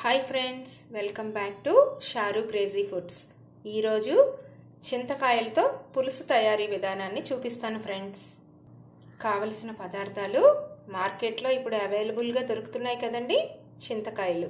Hi friends, welcome back to Sharu crazy foods. ఈరోజు చింతకాయలతో పులుసు తయారీ విధానాన్ని చూపిస్తాను ఫ్రెండ్స్. కావలసిన పదార్థాలు మార్కెట్లో ఇప్పుడు అవైలబుల్గా దొరుకుతున్నాయి కదండి. చింతకాయలు,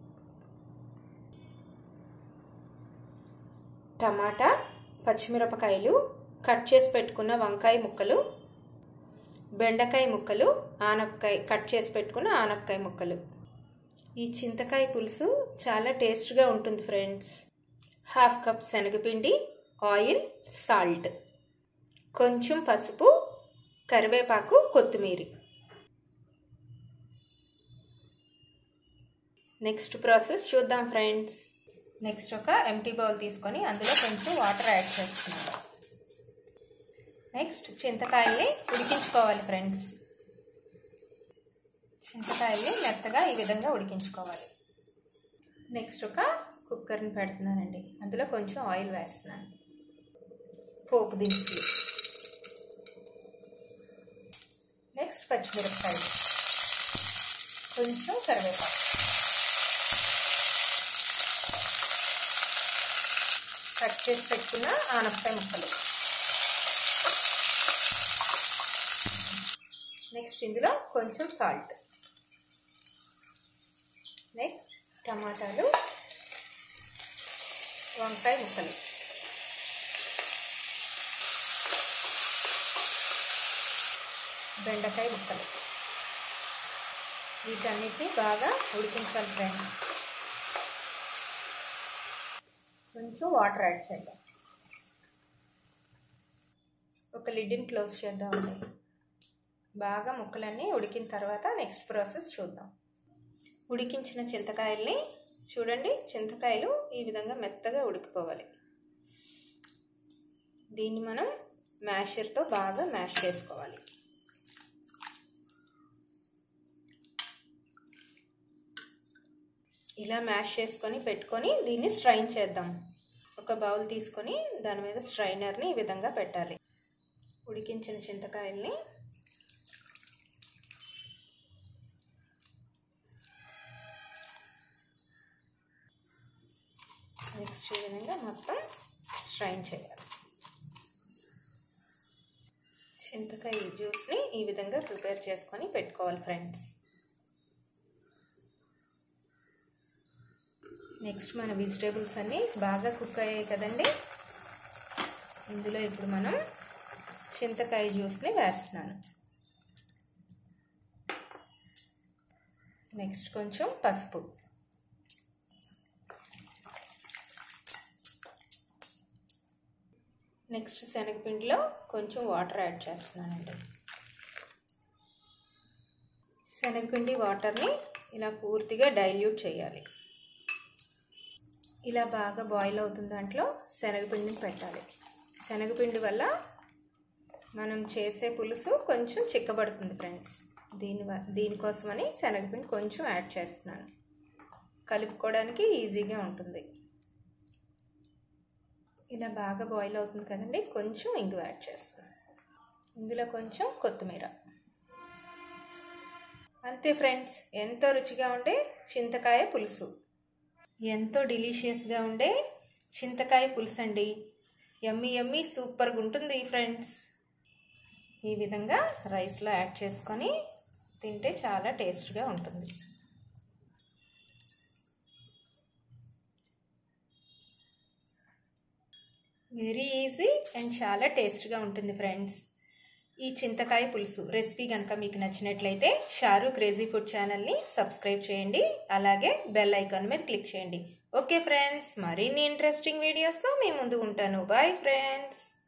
టమాటా, పచ్చిమిరపకాయలు, కట్ చేసి పెట్టుకున్న వంకాయ ముక్కలు, బెండకాయ ముక్కలు, ఆనపకాయ కట్ చేసి పెట్టుకున్న ఆనపకాయ ముక్కలు. ఈ చింతకాయ పులుసు చాలా టేస్ట్గా ఉంటుంది ఫ్రెండ్స్. హాఫ్ కప్ శనగపిండి, ఆయిల్, సాల్ట్, కొంచెం పసుపు, కరివేపాకు, కొత్తిమీర. నెక్స్ట్ ప్రాసెస్ చూద్దాం ఫ్రెండ్స్. నెక్స్ట్ ఒక ఎంటీ బౌల్ తీసుకొని అందులో కొంచెం వాటర్ యాడ్ చేస్తున్నాం. నెక్స్ట్ చింతకాయల్ని ఉడికించుకోవాలి ఫ్రెండ్స్. చింతకాయలు మెత్తగా ఈ విధంగా ఉడికించుకోవాలి. నెక్స్ట్ ఒక కుక్కర్ని పెడుతున్నానండి. అందులో కొంచెం ఆయిల్ వేస్తున్నాను. పోపు దినుసులు, నెక్స్ట్ పచ్చిమిరపకాయలు, కొంచెం కరివేపాకు, కట్ చేసి పెట్టుకున్న ఆనపకాయ ముక్కలు. నెక్స్ట్ ఇందులో కొంచెం సాల్ట్. నెక్స్ట్ టమాటాలు, వంకాయ ముక్కలు, బెండకాయ ముక్కలు. వీటన్నిటిని బాగా ఉడికించాలి ఫ్రెండ్స్. కొంచెం వాటర్ యాడ్ చేద్దాం. ఒక లిడ్ని క్లోజ్ చేద్దామండి. బాగా ముక్కలన్నీ ఉడికిన తర్వాత నెక్స్ట్ ప్రాసెస్ చూద్దాం. ఉడికించిన చింతకాయల్ని చూడండి. చింతకాయలు ఈ విధంగా మెత్తగా ఉడికిపోవాలి. దీన్ని మనం మ్యాషర్తో బాగా మ్యాష్ చేసుకోవాలి. ఇలా మ్యాష్ చేసుకొని పెట్టుకొని దీన్ని స్ట్రైన్ చేద్దాం. ఒక బౌల్ తీసుకొని దాని మీద స్ట్రైనర్ని ఈ విధంగా పెట్టాలి. ఉడికించిన చింతకాయల్ని నెక్స్ట్ ఈ విధంగా మొత్తం స్ట్రైన్ చేయాలి. చింతకాయ జ్యూస్ని ఈ విధంగా ప్రిపేర్ చేసుకొని పెట్టుకోవాలి ఫ్రెండ్స్. నెక్స్ట్ మన వెజిటేబుల్స్ అన్నీ బాగా కుక్ అయ్యాయి కదండి. ఇందులో ఇప్పుడు మనం చింతకాయ జ్యూస్ని వేస్తున్నాను. నెక్స్ట్ కొంచెం పసుపు, నెక్స్ట్ శనగపిండిలో కొంచెం వాటర్ యాడ్ చేస్తున్నానండి. శనగపిండి వాటర్ని ఇలా పూర్తిగా డైల్యూట్ చేయాలి. ఇలా బాగా బాయిల్ అవుతున్న దాంట్లో శనగపిండిని పెట్టాలి. శనగపిండి వల్ల మనం చేసే పులుసు కొంచెం చిక్కబడుతుంది ఫ్రెండ్స్. దీనికోసమని శనగపిండి కొంచెం యాడ్ చేస్తున్నాను. కలుపుకోవడానికి ఈజీగా ఉంటుంది. ఇలా బాగా బాయిల్ అవుతుంది కదండి. కొంచెం ఇంగు యాడ్ చేస్తాను. ఇందులో కొంచెం కొత్తిమీర. అంతే ఫ్రెండ్స్, ఎంతో రుచిగా ఉండే చింతకాయ పులుసు, ఎంతో డెలీషియస్గా ఉండే చింతకాయ పులుసు అండి. యమ్మీ యమ్మీ సూపర్గా ఉంటుంది ఫ్రెండ్స్. ఈ విధంగా రైస్లో యాడ్ చేసుకొని తింటే చాలా టేస్ట్గా ఉంటుంది. వెరీ ఈజీ అండ్ చాలా టేస్ట్గా ఉంటుంది ఫ్రెండ్స్. ఈ చింతకాయ పులుసు రెసిపీ కనుక మీకు నచ్చినట్లయితే షారు క్రేజీ ఫుడ్ ఛానల్ని సబ్స్క్రైబ్ చేయండి. అలాగే బెల్ ఐకాన్ మీద క్లిక్ చేయండి. ఓకే ఫ్రెండ్స్, మరిన్ని ఇంట్రెస్టింగ్ వీడియోస్తో మీ ముందు ఉంటాను. Bye friends.